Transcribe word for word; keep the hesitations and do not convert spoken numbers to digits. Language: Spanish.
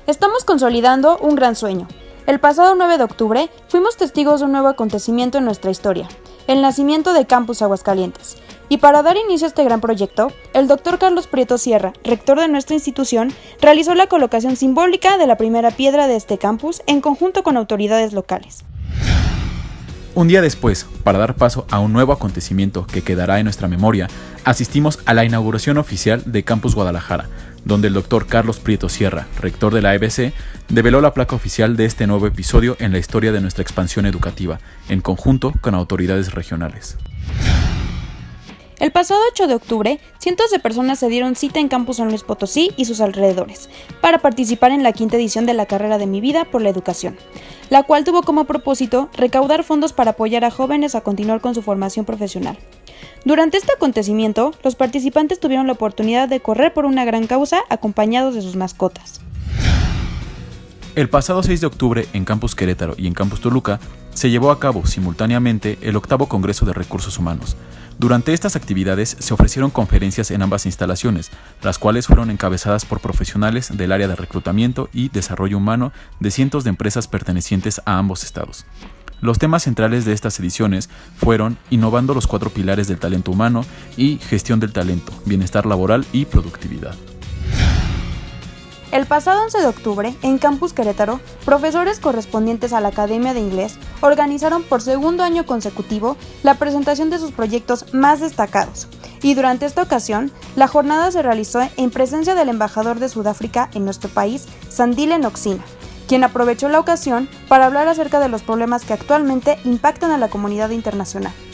Estamos consolidando un gran sueño. El pasado nueve de octubre fuimos testigos de un nuevo acontecimiento en nuestra historia, el nacimiento de Campus Aguascalientes. Y para dar inicio a este gran proyecto, el doctor Carlos Prieto Sierra, rector de nuestra institución, realizó la colocación simbólica de la primera piedra de este campus en conjunto con autoridades locales. Un día después, para dar paso a un nuevo acontecimiento que quedará en nuestra memoria, asistimos a la inauguración oficial de Campus Guadalajara, donde el doctor Carlos Prieto Sierra, rector de la E B C, develó la placa oficial de este nuevo episodio en la historia de nuestra expansión educativa, en conjunto con autoridades regionales. El pasado ocho de octubre, cientos de personas se dieron cita en Campus San Luis Potosí y sus alrededores para participar en la quinta edición de la carrera de mi vida por la educación, la cual tuvo como propósito recaudar fondos para apoyar a jóvenes a continuar con su formación profesional. Durante este acontecimiento, los participantes tuvieron la oportunidad de correr por una gran causa acompañados de sus mascotas. El pasado seis de octubre, en Campus Querétaro y en Campus Toluca, se llevó a cabo simultáneamente el octavo Congreso de Recursos Humanos. Durante estas actividades se ofrecieron conferencias en ambas instalaciones, las cuales fueron encabezadas por profesionales del área de reclutamiento y desarrollo humano de cientos de empresas pertenecientes a ambos estados. Los temas centrales de estas ediciones fueron innovando los cuatro pilares del talento humano y gestión del talento, bienestar laboral y productividad. El pasado once de octubre, en Campus Querétaro, profesores correspondientes a la Academia de Inglés organizaron por segundo año consecutivo la presentación de sus proyectos más destacados, y durante esta ocasión, la jornada se realizó en presencia del embajador de Sudáfrica en nuestro país, Sandile Noxina, quien aprovechó la ocasión para hablar acerca de los problemas que actualmente impactan a la comunidad internacional.